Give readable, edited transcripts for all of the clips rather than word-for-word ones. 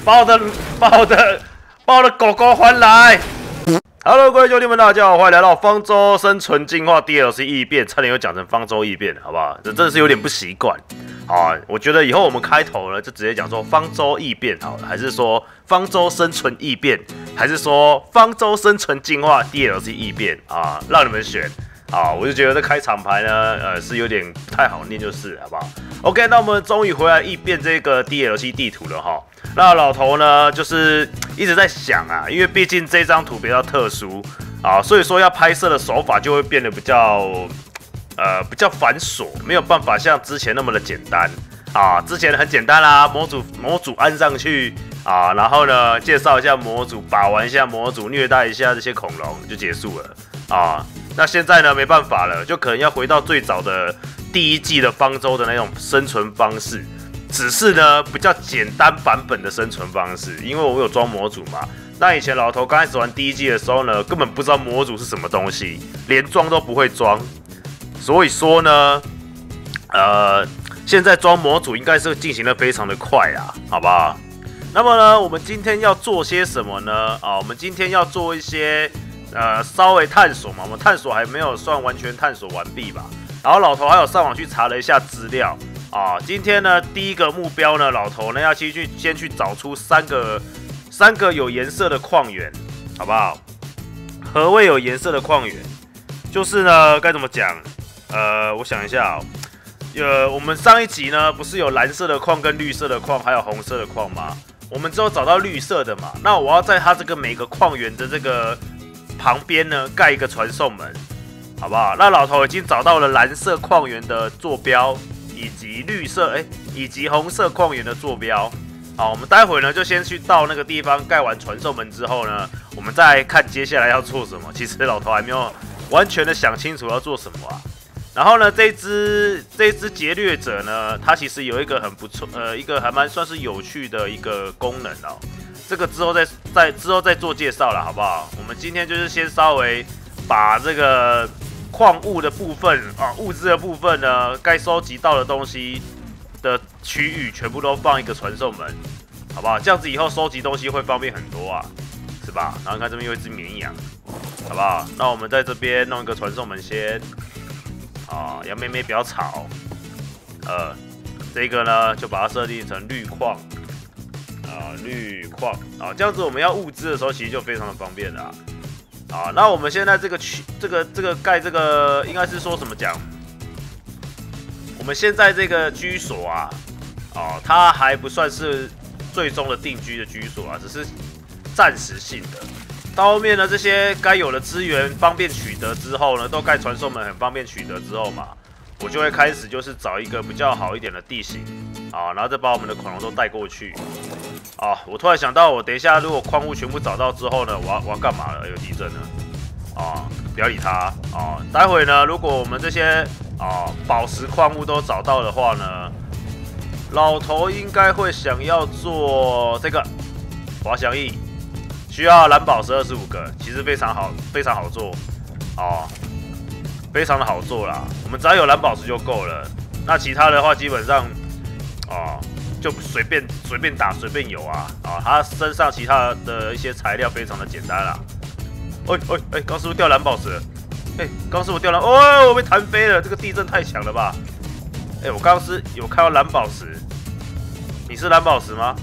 把我的狗狗还来。Hello， 各位兄弟们，大家好，欢迎来到方舟生存进化 DLC 异变，差点又讲成方舟异变，好不好？这真的是有点不习惯。好，我觉得以后我们开头呢，就直接讲说方舟异变好了，还是说方舟生存异变，还是说方舟生存进化 DLC 异变啊？让你们选。啊，我就觉得这开场牌呢，是有点不太好念，就是好不好 ？OK， 那我们终于回来异变这个 DLC 地图了哈。那老头呢，就是一直在想啊，因为毕竟这张图比较特殊啊，所以说要拍摄的手法就会变得比较繁琐，没有办法像之前那么的简单啊。之前很简单啦，模组安上去啊，然后呢介绍一下模组，把玩一下模组，虐待一下这些恐龙就结束了啊。那现在呢，没办法了，就可能要回到最早的第一季的方舟的那种生存方式，只是呢比较简单版本的生存方式，因为我有装模组嘛。那以前老头刚开始玩第一季的时候呢，根本不知道模组是什么东西，连装都不会装，所以说呢，现在装模组应该是进行的非常的快啊，好不好？那么呢，我们今天要做些什么呢？啊，我们今天要做一些。稍微探索嘛，我们探索还没有算完全探索完毕吧。然后老头还有上网去查了一下资料啊。今天呢，第一个目标呢，老头呢要先去找出三个有颜色的矿源，好不好？何谓有颜色的矿源？就是呢，该怎么讲？我想一下我们上一集呢不是有蓝色的矿跟绿色的矿，还有红色的矿吗？我们只有找到绿色的嘛，那我要在它这个每个矿源的这个旁边呢盖一个传送门，好不好？那老头已经找到了蓝色矿源的坐标，以及红色矿源的坐标。好，我们待会呢就先去到那个地方盖完传送门之后呢，我们再看接下来要做什么。其实老头还没有完全的想清楚要做什么啊。然后呢，这一只劫掠者呢，它其实有一个很不错，一个还蛮算是有趣的一个功能哦。这个之后再做介绍了，好不好？我们今天就是先稍微把这个矿物的部分啊，物资的部分呢，该收集到的东西的区域全部都放一个传送门，好不好？这样子以后收集东西会方便很多啊，是吧？然后看这边有一只绵羊，好不好？那我们在这边弄一个传送门先，啊，羊妹妹不要吵，这个呢就把它设定成绿矿。绿矿啊，这样子我们要物资的时候，其实就非常的方便了啊。那我们现在这个盖这个，应该是说什么讲？我们现在这个居所啊，它还不算是最终的定居的居所啊，只是暂时性的。到后面呢，这些该有的资源方便取得之后呢，都盖传送门很方便取得之后嘛，我就会开始就是找一个比较好一点的地形啊，然后再把我们的恐龙都带过去。啊！我突然想到，我等一下如果矿物全部找到之后呢，我要干嘛了？有地震了啊！不要理它啊！待会呢，如果我们这些宝石矿物都找到的话呢，老头应该会想要做这个滑翔翼，需要蓝宝石25个，其实非常好做哦，非常的好做啦。我们只要有蓝宝石就够了，那其他的话基本上就随便打随便有啊！他身上其他的一些材料非常的简单啦。刚是不是掉蓝宝石了？刚是不是掉蓝？我被弹飞了！这个地震太强了吧？我刚是有看到蓝宝石，你是蓝宝石吗？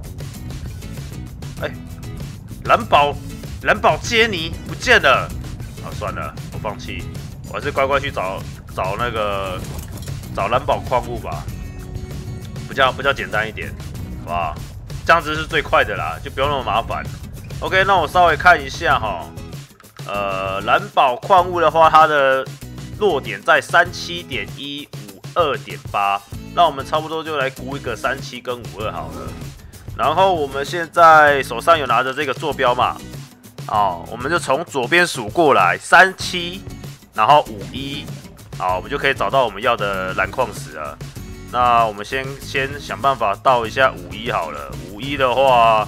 蓝宝接尼不见了！算了，我放弃，我还是乖乖去找蓝宝矿物吧。比较简单一点，好不好？这样子是最快的啦，就不用那么麻烦。OK， 那我稍微看一下哈，蓝宝矿物的话，它的落点在37.1、52.8，那我们差不多就来估一个37跟52好了。然后我们现在手上有拿着这个坐标嘛，我们就从左边数过来37，然后51，我们就可以找到我们要的蓝矿石了。那我们先想办法倒一下51好了。51的话，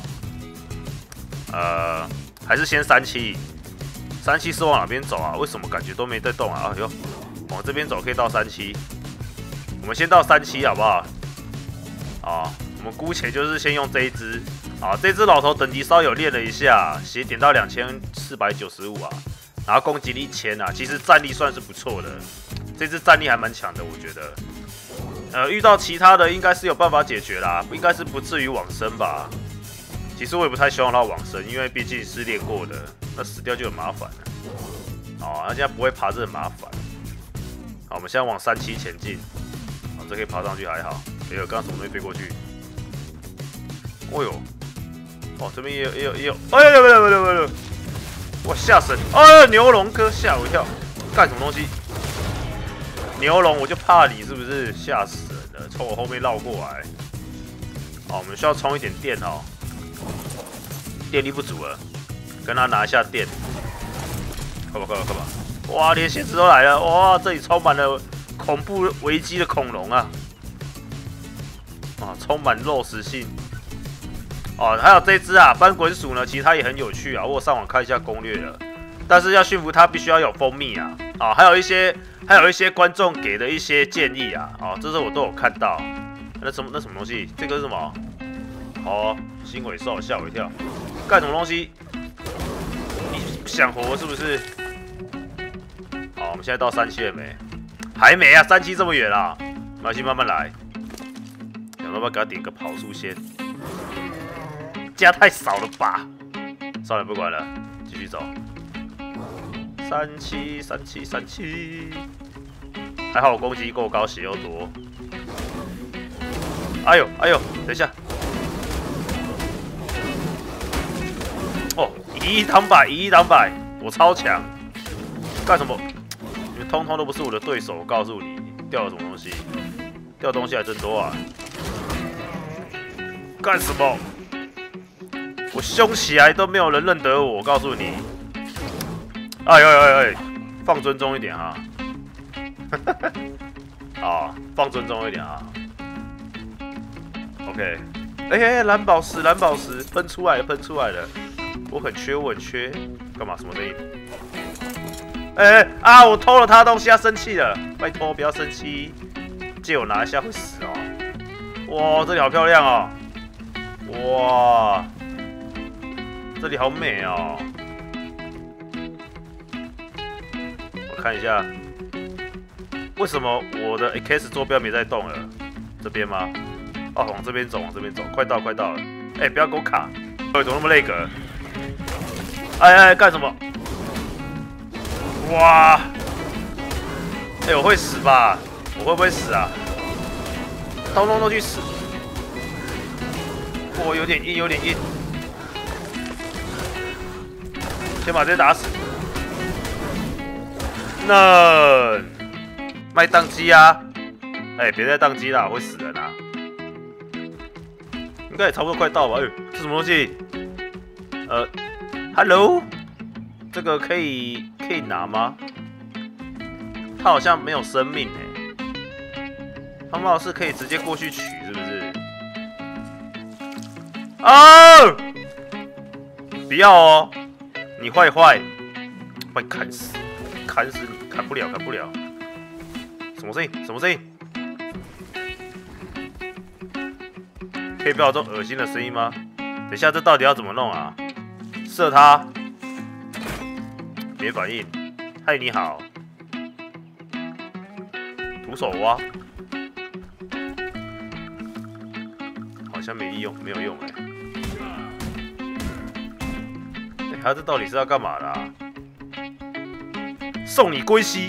还是先37。37是往哪边走啊？为什么感觉都没在动啊？哎呦，往这边走可以到37。我们先到37好不好？我们姑且就是先用这一只啊，这只老头等级稍有练了一下，血点到2495啊，然后攻击力1000啊，其实战力算是不错的。这只战力还蛮强的，我觉得。遇到其他的应该是有办法解决啦，应该是不至于往生吧。其实我也不太希望他往生，因为毕竟是练过的，那死掉就很麻烦了。哦，他现在不会爬，这很麻烦。好，我们现在往37前进。好，这可以爬上去还好。哎呦，刚刚什么东西飞过去？哦呦，哦这边也有，哎呦，哇吓神！哎，牛龙哥吓我一跳，干什么东西？牛龙我就怕你是不是？吓死人了，从我后面绕过来。好，我们需要充一点电哦。电力不足了，跟他拿一下电。干嘛？哇，连蝎子都来了！哇，这里充满了恐怖危机的恐龙啊！啊，充满肉食性。哦，还有这只啊，斑滚鼠呢，其实它也很有趣啊。我有上网看一下攻略了，但是要驯服它必须要有蜂蜜啊。啊，还有一些观众给的一些建议啊。哦，这些我都有看到。那什么东西？这个是什么？哦，新尾兽，吓我一跳！干什么东西？你想活是不是？好，我们现在到37了没？还没啊，37这么远啊！没关系，慢慢来。想要不要给他点个跑速先？加太少了吧？算了，不管了，继续走。37，还好我攻击够高，血又多。哎呦，等一下。哦，以一挡百，我超强。干什么？你们通通都不是我的对手，我告诉你，掉了什么东西？掉东西还真多啊！干什么？我凶起来都没有人认得我，我告诉你。哎，放尊重一点哈。啊，放尊重一点啊。OK， 蓝宝石，喷出来了，我很缺，干嘛？什么声音？我偷了他的东西，他生气了，拜托不要生气，借我拿一下会死哦。哇，这里好漂亮哦，哇，这里好美哦。我看一下，为什么我的 X 坐标没在动了？这边吗？哦，往这边走，快到了。不要给我卡！怎么那么累格？干什么？哇！我会死吧？我会不会死啊？通通都去死！我有点硬。先把这些打死。那卖宕机啊！别再宕机啦，会死人啊！应该也差不多快到吧？这什么东西？Hello， 这个可以拿吗？它好像没有生命他们好像是可以直接过去取，是不是？哦，不要哦，你坏，把你砍死你，砍不了。什么声音？可以不要有这种恶心的声音吗？等一下，这到底要怎么弄啊？射他，没反应。嗨，你好。徒手挖，好像没有用他这到底是要干嘛的啊？送你归西。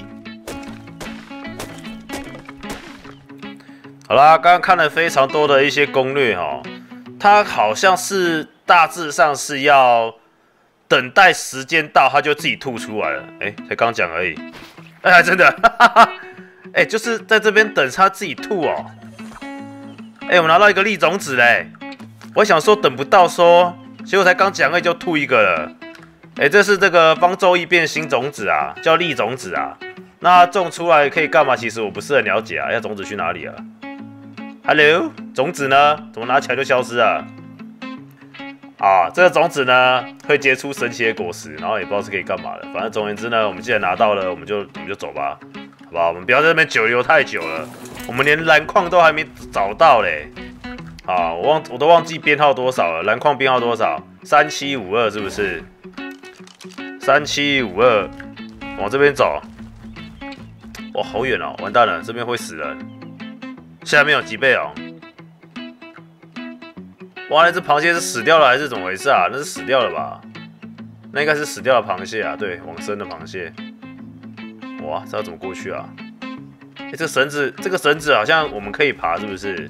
好啦，刚刚看了非常多的一些攻略它好像是大致上是要等待时间到，它就自己吐出来了。才刚讲而已。真的，就是在这边等它自己吐哦。我们拿到一个粒种子嘞。我想说等不到说，结果才刚讲而已就吐一个了。这是这个方舟异变新种子啊，叫粒种子啊。那种出来可以干嘛？其实我不是很了解啊。要种子去哪里啊？ Hello， 种子呢？怎么拿起来就消失啊？这个种子呢会结出神奇的果实，然后也不知道是可以干嘛的。反正总而言之呢，我们既然拿到了，我们就走吧，好不好？我们不要在这边久留太久了，我们连蓝矿都还没找到嘞。 啊，我都忘记编号多少了，篮筐编号多少？3752是不是？3752，往这边走。哇，好远哦，完蛋了，这边会死人。下面有几倍哦？哇，那只螃蟹是死掉了还是怎么回事啊？那是死掉了吧？那应该是死掉的螃蟹啊，对，往生的螃蟹。哇，这要怎么过去啊？哎，这个绳子好像我们可以爬，是不是？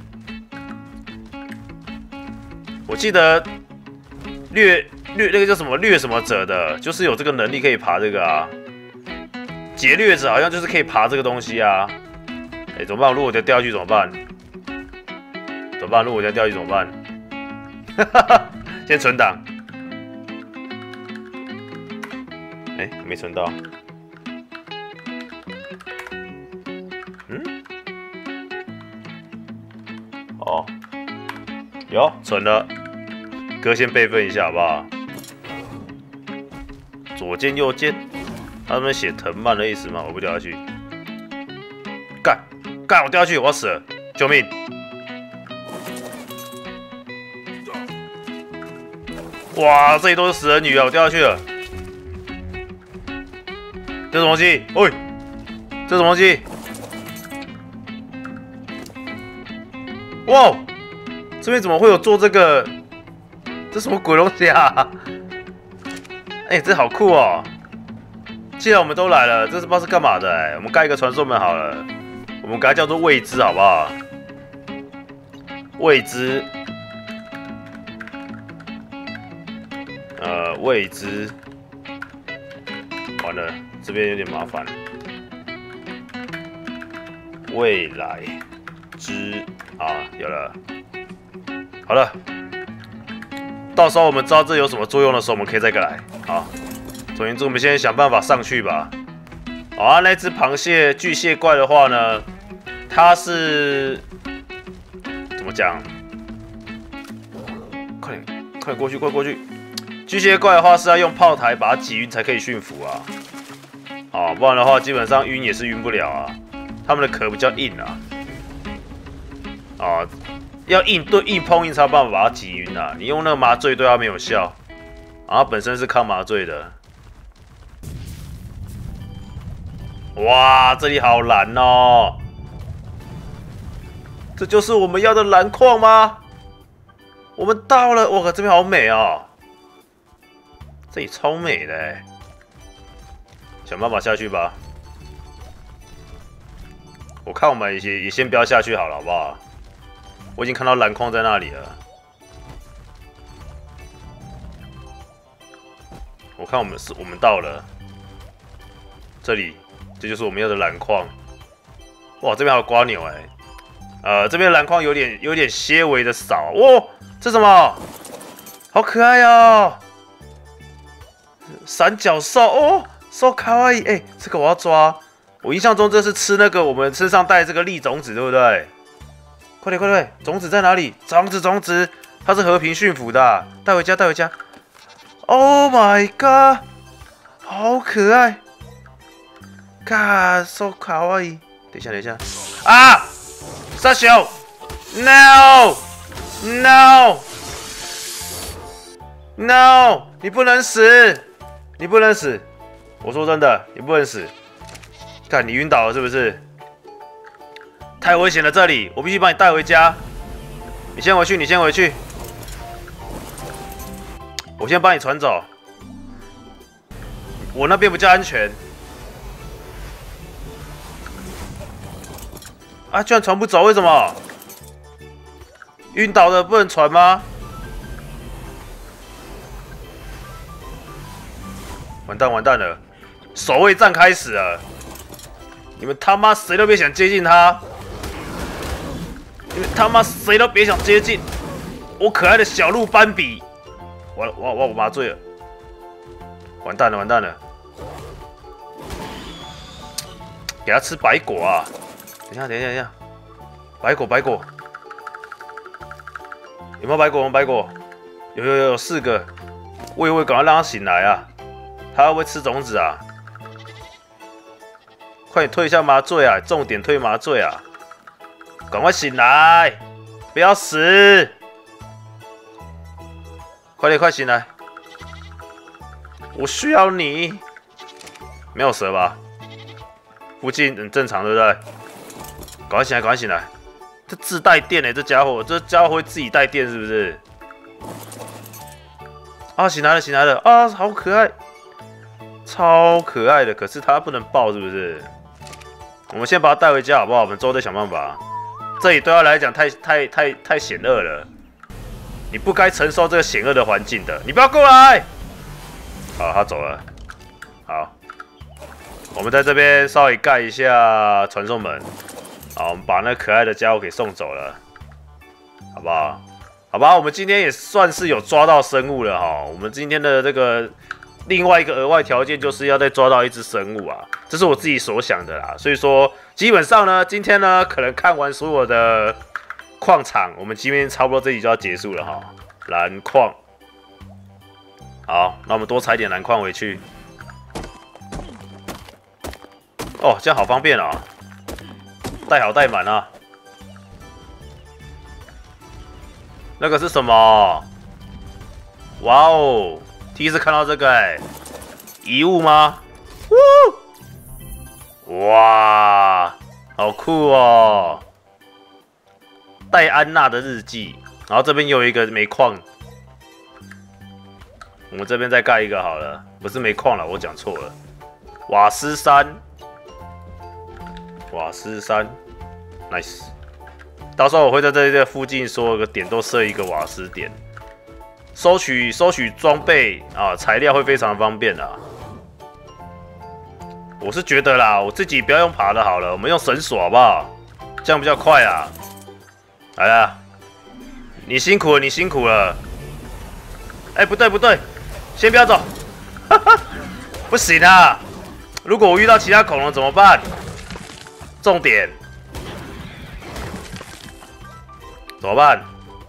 我记得掠那个叫什么掠什么者的，就是有这个能力可以爬这个啊。劫掠者好像就是可以爬这个东西啊。哎，怎么办？如果我掉下去怎么办？怎么办？如果我掉下去怎么办？哈哈，先存档。哎，没存到。嗯？哦，有存了。哥先备份一下好不好？左键右键，他们写藤蔓的意思吗？我不掉下去。干！我掉下去，我要死了！救命！哇，这里都是死人女啊！我掉下去了。这什么东西？喂，这什么东西？哇，这边怎么会有做这个？这什么鬼东西啊？哎，这好酷哦！既然我们都来了，这是不知道是干嘛的哎。我们盖一个传送门好了，我们给它叫做未知好不好？未知，未知，完了，这边有点麻烦。未来之啊，有了，好了。到时候我们知道这有什么作用的时候，我们可以再来。好，总而言之，我们现在想办法上去吧。好啊，那只螃蟹巨蟹怪的话呢，它是怎么讲？快点过去，快过去！巨蟹怪的话是要用炮台把它击晕才可以驯服啊。啊，不然的话基本上晕也是晕不了啊。它们的壳比较硬啊。啊。要硬碰硬才有办法把它击晕啊！你用那个麻醉对它没有效，然后本身是抗麻醉的。哇，这里好蓝哦！这就是我们要的蓝矿吗？我们到了，哇，这边好美哦！这里超美的哎，想办法下去吧。我看我们也先不要下去好了，好不好？我已经看到蓝矿在那里了。我看我们到了这里，这就是我们要的蓝矿。哇，这边还有瓜牛哎。这边蓝矿有点些微的少。哇，这什么？好可爱哦！闪角兽哦，so 可爱哎，这个我要抓。我印象中这是吃那个我们身上带这个粒种子，对不对？快点！种子在哪里？种子，它是和平驯服的啊，带回家。Oh my god， 好可爱 ，God so 可愛い。等一下，啊！傻小 ，No， 你不能死，我说真的，你不能死。看你晕倒了是不是？太危险了，这里我必须把你带回家。你先回去，我先把你传走。我那边比较安全。啊，居然传不走，为什么？晕倒的不能传吗？完蛋了，守卫战开始了。你们他妈谁都别想接近他！你们他妈谁都别想接近我可爱的小鹿斑比！我麻醉了，完蛋了！给他吃白果啊！等一下，白果，有没有白果？有4个，喂，赶快让他醒来啊！他会不会吃种子啊？快点退一下麻醉啊！重点退麻醉啊！赶快醒来！ 不要死！快点，快醒来！我需要你。没有蛇吧？附近很正常，对不对？赶快醒来，赶快醒来！这自带电欸，这家伙会自己带电是不是？啊，醒来了，醒来了！啊，好可爱，超可爱的。可是它不能抱，是不是？我们先把它带回家好不好？我们之后再想办法。这里对他来讲太险恶了，你不该承受这个险恶的环境的。你不要过来！好，他走了。好，我们在这边稍微盖一下传送门。好，我们把那可爱的家伙给送走了，好不好？好吧，我们今天也算是有抓到生物了哈。我们今天的这个另外一个额外条件就是要再抓到一只生物啊，这是我自己所想的啦。所以说，基本上呢，今天呢可能看完所有的矿场，我们今天差不多这集就要结束了哈。蓝矿，好，那我们多采点蓝矿回去。哦，这样好方便啊，带好带满啊。那个是什么？哇哦，第一次看到这个哎，遗物吗？哇，好酷哦！戴安娜的日记，然后这边有一个煤矿，我们这边再盖一个好了，不是煤矿了，我讲错了，瓦斯山，瓦斯山 ，nice。到时候我会在这附近所有个点都设一个瓦斯点，收取装备啊材料会非常方便啊。我是觉得啦，我自己不要用爬的好了，我们用绳索好不好？这样比较快啊。来啦，你辛苦了，你辛苦了。哎，不对不对，先不要走，不行啊！如果我遇到其他恐龙怎么办？重点。怎么办？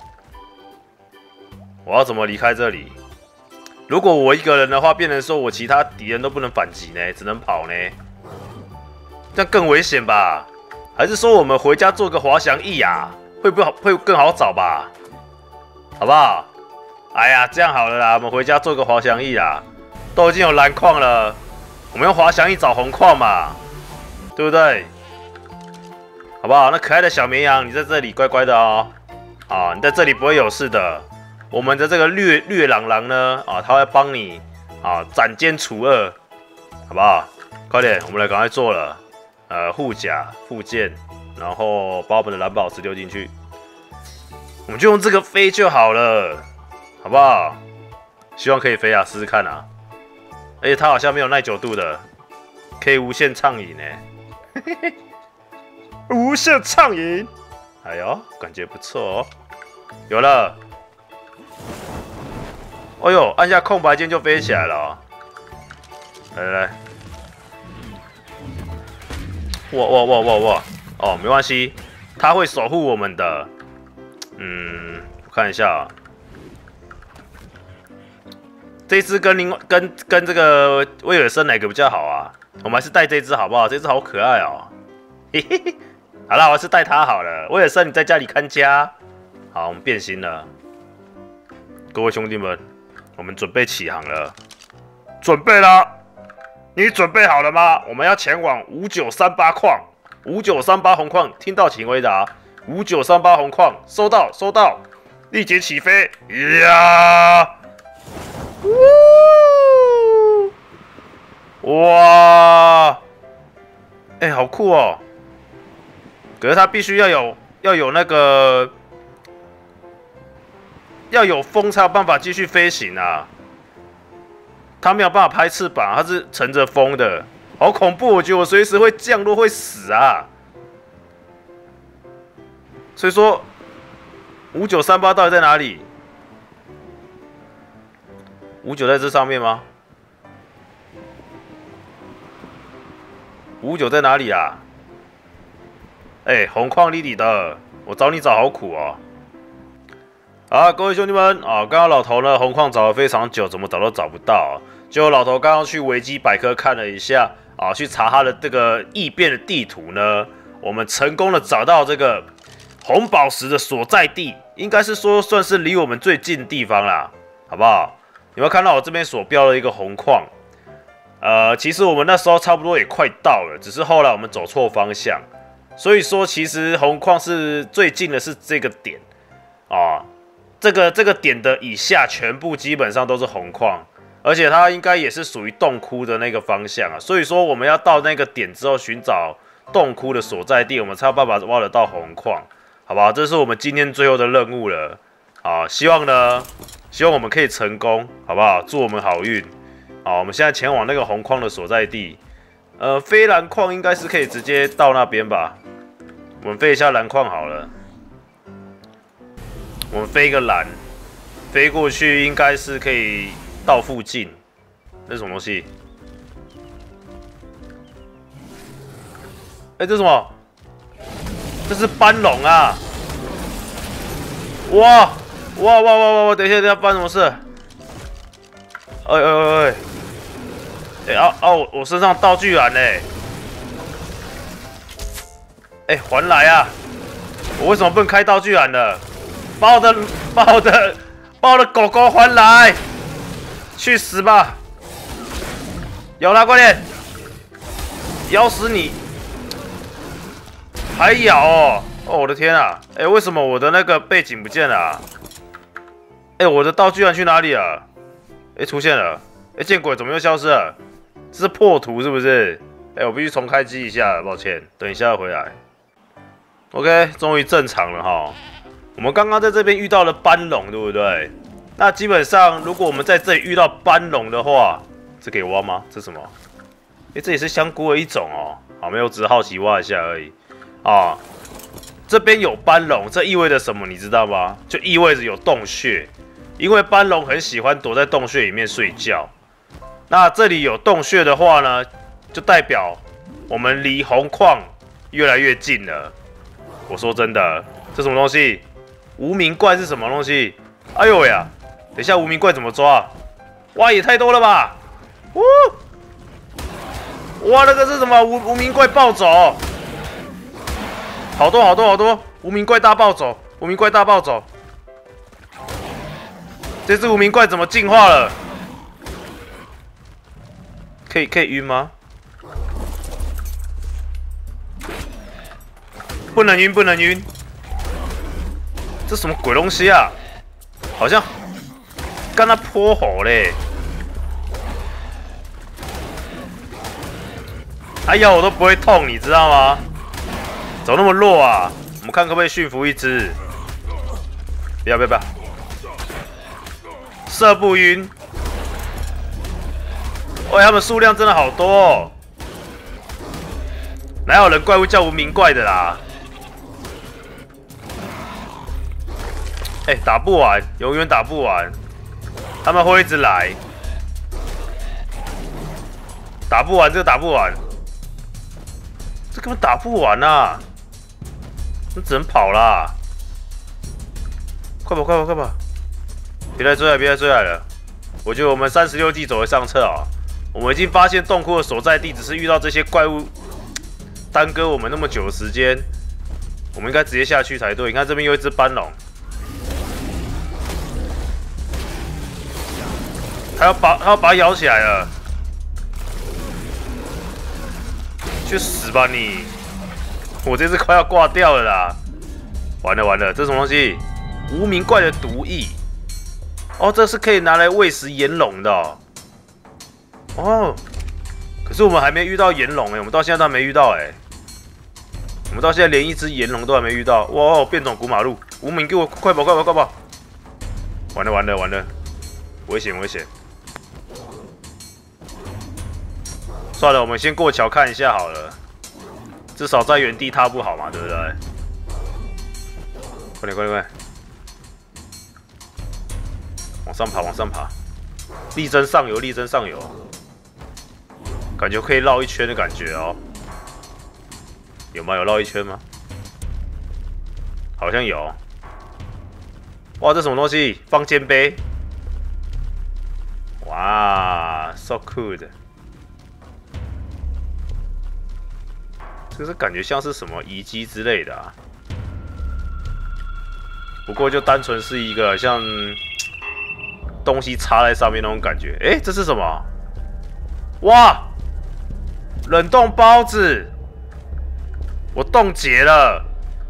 我要怎么离开这里？如果我一个人的话，变成说我其他敌人都不能反击呢，只能跑呢，这样更危险吧？还是说我们回家做个滑翔翼啊？会更好找吧？好不好？哎呀，这样好了啦，我们回家做个滑翔翼啦。都已经有蓝矿了，我们用滑翔翼找红矿嘛，对不对？好不好？那可爱的小绵羊，你在这里乖乖的哦。啊，你在这里不会有事的。我们的这个略朗朗呢，啊，他会帮你啊斩奸除恶，好不好？快点，我们来赶快做了。护甲、附件，然后把我们的蓝宝石丢进去，我们就用这个飞就好了，好不好？希望可以飞啊，试试看啊。而且它好像没有耐久度的，可以无限畅饮呢。无限畅饮，哎呦，感觉不错哦。有了。哎呦，按下空白键就飞起来了哦。来来来，哇！哦，没关系，他会守护我们的。我看一下啊，这只跟这个威尔森哪个比较好啊？我们还是带这只好不好？这只好可爱哦。嘿嘿嘿，好啦，我还是带它好了。威尔森，你在家里看家。好，我们变形了，各位兄弟们。我们准备起航了，准备了，你准备好了吗？我们要前往5938矿，5938红矿，听到请回答。5938红矿，收到，收到，立即起飞！呀，哇，哎，好酷哦！可是它必须要有那个。要有风才有办法继续飞行啊！它没有办法拍翅膀，它是乘着风的，好恐怖！我觉得我随时会降落，会死啊！所以说，5938到底在哪里？59在这上面吗？59在哪里啊？哎，红矿里的，我找你找好苦哦！好，各位兄弟们啊，刚刚老头呢红矿找了非常久，怎么找都找不到。结果老头刚刚去维基百科看了一下啊，去查他的这个异变的地图呢，我们成功的找到这个红宝石的所在地，应该是说算是离我们最近的地方啦，好不好？有没有看到我这边所标的一个红矿？其实我们那时候差不多也快到了，只是后来我们走错方向，所以说其实红矿是最近的是这个点啊，这个点的以下全部基本上都是红矿，而且它应该也是属于洞窟的那个方向啊，所以说我们要到那个点之后寻找洞窟的所在地，我们才有办法挖得到红矿，好不好？这是我们今天最后的任务了啊，希望我们可以成功，好不好？祝我们好运。好，我们现在前往那个红矿的所在地。飞蓝矿应该是可以直接到那边吧？我们飞一下蓝矿好了。我们飞一个蓝，飞过去应该是可以到附近。那是什么东西？这是什么？这是斑龙啊！哇！等一下，发生什么事？我身上道具栏嘞！还来啊！我为什么不能开道具栏的？把我的狗狗还来！去死吧！咬它，快点！咬死你！还咬哦！我的天啊！为什么我的那个背景不见了啊？我的道具栏去哪里了？出现了！见鬼，怎么又消失了？这是破图是不是？我必须重开机一下，抱歉，等一下回来。OK， 终于正常了哈。我们刚刚在这边遇到了斑龙，对不对？那基本上，如果我们在这里遇到斑龙的话，这可以挖吗？这是什么？这也是香菇的一种哦。好，没有，只是好奇挖一下而已。啊，这边有斑龙，这意味着什么？你知道吗？就意味着有洞穴，因为斑龙很喜欢躲在洞穴里面睡觉。那这里有洞穴的话呢，就代表我们离红矿越来越近了。我说真的，这什么东西？无名怪是什么东西？哎呦呀！等一下，无名怪怎么抓？哇，也太多了吧！哇，那个是什么？无名怪暴走！好多！无名怪大暴走！这只无名怪怎么进化了？可以晕吗？不能晕！这什么鬼东西啊？好像干他泼火嘞！咬我都不会痛，你知道吗？怎么那么弱啊？我们看可不可以驯服一只？不要！射不晕。他们数量真的好多哦！哪有人怪物叫无名怪的啦？打不完，永远打不完，他们会一直来，打不完，这根本打不完啊！那只能跑啦！快跑！别再追来了！我觉得我们36计走为上策啊！我们已经发现洞窟的所在地，只是遇到这些怪物耽搁我们那么久的时间，我们应该直接下去才对。你看这边有一只斑龙，它要把它咬起来了，去死吧你！我这只快要挂掉了啦！完了，这是什么东西？无名怪的毒液。这是可以拿来喂食炎龙的哦。可是我们还没遇到炎龙我们到现在都还没遇到我们到现在连一只炎龙都还没遇到。哇，变种古马路，无名给我快跑！完了，危险！算了，我们先过桥看一下好了，至少在原地踏步好嘛，对不对？快点！往上爬，力争上游，感觉可以绕一圈的感觉哦。有吗？有绕一圈吗？好像有。哇，这什么东西？方尖碑。哇 ，so cool 的。这是感觉像是什么遗迹之类的啊。 不过就单纯是一个像东西插在上面那种感觉。哎，这是什么？哇！冷冻包子，我冻结了。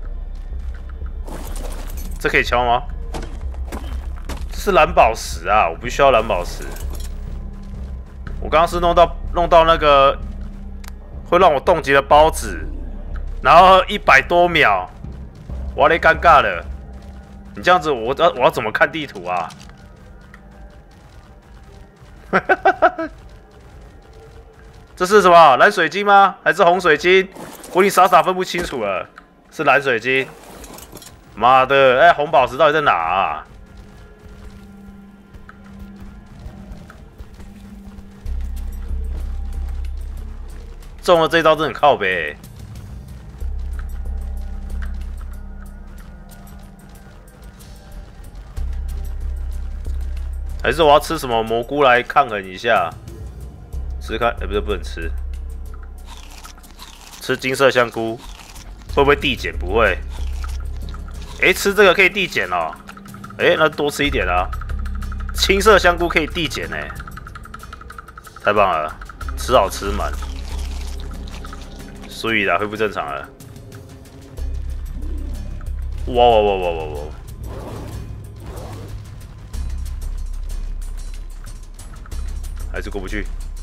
这可以敲吗？这是蓝宝石啊，我不需要蓝宝石。我刚刚是弄到那个会让我冻结的包子，然后100多秒，哇嘞，尴尬了。你这样子我要怎么看地图啊？这是什么？蓝水晶吗？还是红水晶？我已经傻分不清楚了。是蓝水晶。妈的！哎，红宝石到底在哪啊？中了这一招真的很靠北。还是我要吃什么蘑菇来抗衡一下？吃看，不对，不能吃。吃金色香菇会不会递减？不会。吃这个可以递减哦。那多吃一点啊。青色香菇可以递减哎，太棒了！吃好吃满。所以啦，恢复正常了。哇！还是过不去。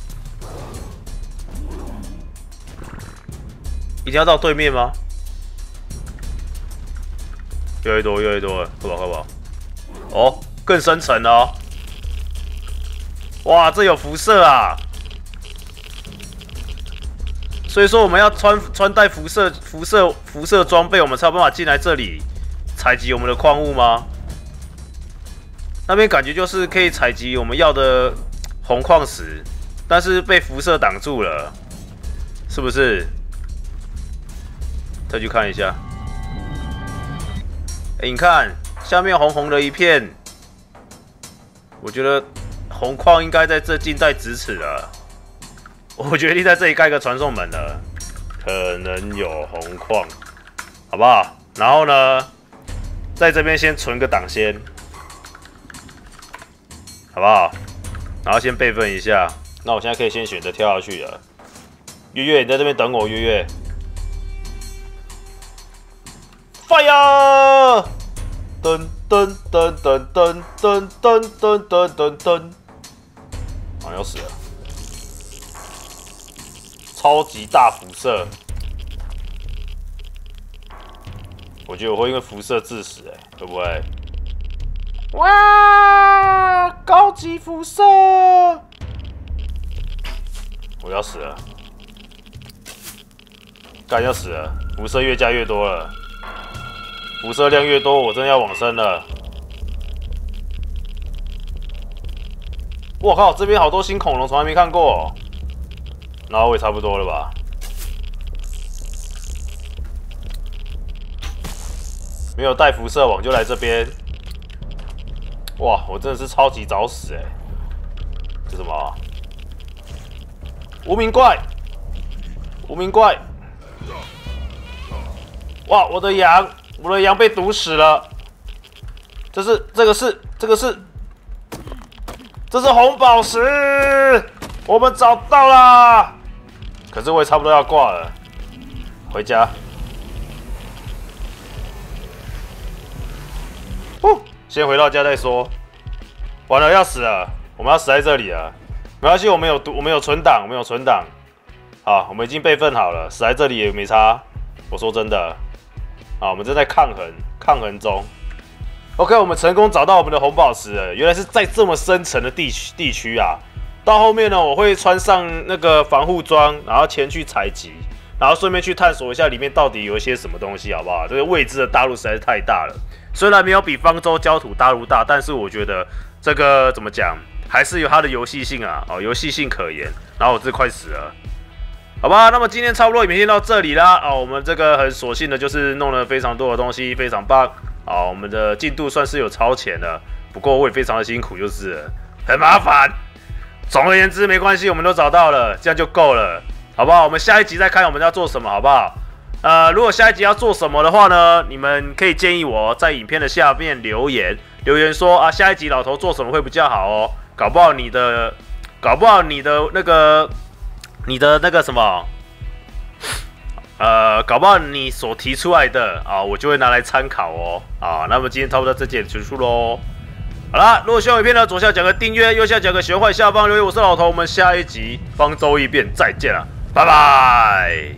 一定要到对面吗？越来越多了，快跑！哦，更深层了哦。哇，这有辐射啊！所以说我们要穿戴辐射装备，我们才有办法进来这里采集我们的矿物吗？那边感觉就是可以采集我们要的红矿石，但是被辐射挡住了，是不是？再去看一下。你看下面红红的一片，我觉得红矿应该在这近在咫尺了。我决定在这里盖个传送门了，可能有红矿，好不好？然后呢，在这边先存个档先，好不好？然后先备份一下。那我现在可以先选择跳下去了。月月，你在这边等我，月月。Fire！ 噔噔噔噔噔噔噔噔噔噔，好像要死了。超级大辐射，我觉得我会因为辐射致死，会不会？哇，高级辐射！我要死了，干要死了，辐射越加越多了，辐射量越多，我真的要往生了。我靠，这边好多新恐龙，从来没看过哦。然后我也差不多了吧？没有带辐射网就来这边。哇，我真的是超级早死这什么啊？无名怪！无名怪！哇，我的羊被毒死了。这是红宝石，我们找到啦！可是我也差不多要挂了，回家。先回到家再说。完了，要死了，我们要死在这里了。没关系，我们有存档，好，我们已经备份好了，死在这里也没差。我说真的，好，我们正在抗衡中。OK， 我们成功找到我们的红宝石了，原来是在这么深层的地区啊。到后面呢，我会穿上那个防护装，然后前去采集，然后顺便去探索一下里面到底有一些什么东西，好不好？这个未知的大陆实在是太大了，虽然没有比方舟焦土大陆大，但是我觉得这个怎么讲，还是有它的游戏性啊，游戏性可言。然后我这快死了，好吧？那么今天差不多影片到这里啦，我们这个很索性的就是弄了非常多的东西，非常棒。我们的进度算是有超前了，不过我也非常的辛苦，就是了很麻烦。总而言之，没关系，我们都找到了，这样就够了，好不好？我们下一集再看我们要做什么，好不好？ 如果下一集要做什么的话呢，你们可以建议我在影片的下面留言说啊，下一集老头做什么会比较好哦？搞不好你的那个什么，搞不好你所提出来的啊，我就会拿来参考哦。啊，那么今天差不多到这里结束喽。好啦，如果喜欢影片呢，左下角个订阅，右下角个学坏，下方留言。我是老头，我们下一集方舟异变再见了，拜拜。